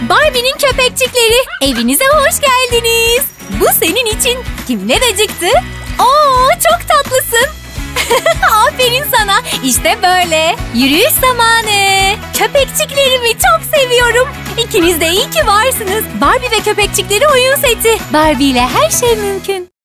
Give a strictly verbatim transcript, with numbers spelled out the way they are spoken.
Barbie'nin köpekçikleri, evinize hoş geldiniz. Bu senin için. Kimler acıktı? Oo, çok tatlısın. Aferin sana. İşte böyle. Yürüyüş zamanı. Köpekçiklerimi çok seviyorum. İkiniz de iyi ki varsınız. Barbie ve köpekçikleri oyun seti. Barbie ile her şey mümkün.